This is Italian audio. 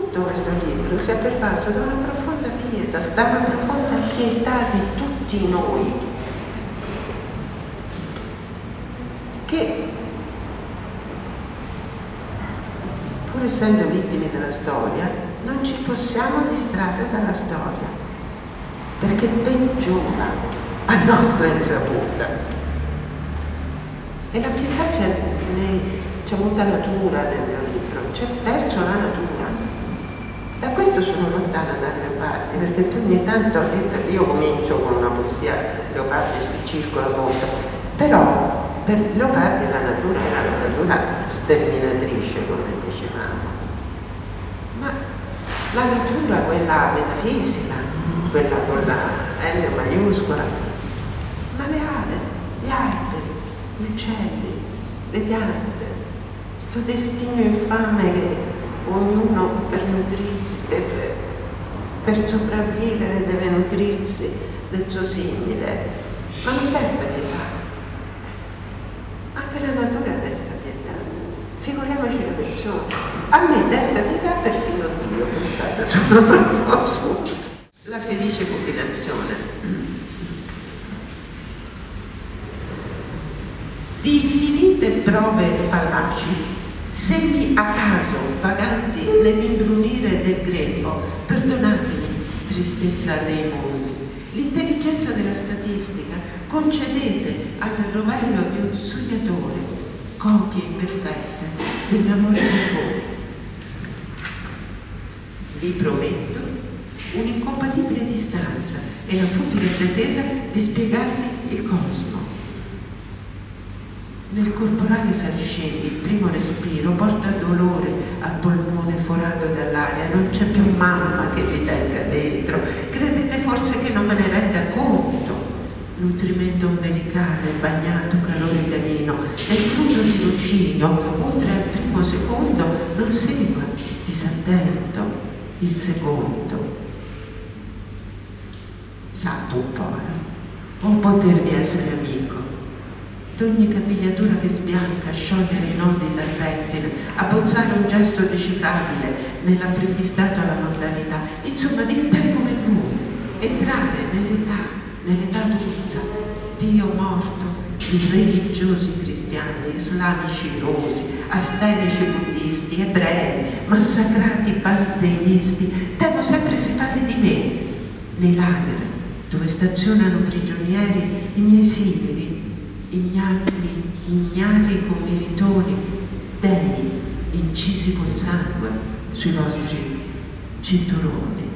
tutto questo libro sia pervaso da una profonda pietà di tutti noi, che pur essendo vittime della storia non ci possiamo distrarre dalla storia, perché peggiora a nostra insaputa. E la pietà c'è molta natura nel mio libro, c'è verso la natura. Da questo sono lontana da Leopardi, perché tu ogni tanto, io comincio con una poesia, Leopardi circola molto, però per Leopardi la natura era la natura sterminatrice, come dicevamo. Ma la natura, quella metafisica, quella con la L maiuscola, ma le ave, gli alberi, gli uccelli, le piante, sto destino infame che ognuno per nutrirsi, per sopravvivere deve nutrirsi del suo simile, ma non desta pietà. Anche la natura desta pietà, figuriamoci le persone. A me desta pietà perfino Dio, pensate, sono proprio su la felice combinazione di infinite prove fallaci, segni a caso vaganti nell'imbrunire del grembo. Perdonatemi, tristezza dei mondi, l'intelligenza della statistica, concedete al rovello di un sognatore copie imperfette dell'amore di voi. Vi prometto un'incompatibile distanza e la futile pretesa di spiegarvi il cosmo. Nel corporale saliscendi il primo respiro porta dolore al polmone forato dall'aria, non c'è più mamma che vi tenga dentro, credete forse che non me ne renda conto? Nutrimento ombelicale, bagnato calore canino, nel crudo tirocinio, oltre al primo secondo, non segua disattento il secondo. Sa tu poi, o potervi essere amico, d'ogni capigliatura che sbianca, sciogliere i nodi dal pettine, abbozzare un gesto decifrabile nell'apprendistato alla mondanità, insomma diventare come voi, entrare nell'età adulta, Dio morto, di religiosi cristiani, islamici rosi, astenici buddisti, ebrei, massacrati panteisti. Temo sempre si parli di me, nei lager dove stazionano prigionieri i miei simili, ignari commilitoni, dei incisi col sangue sui vostri cinturoni.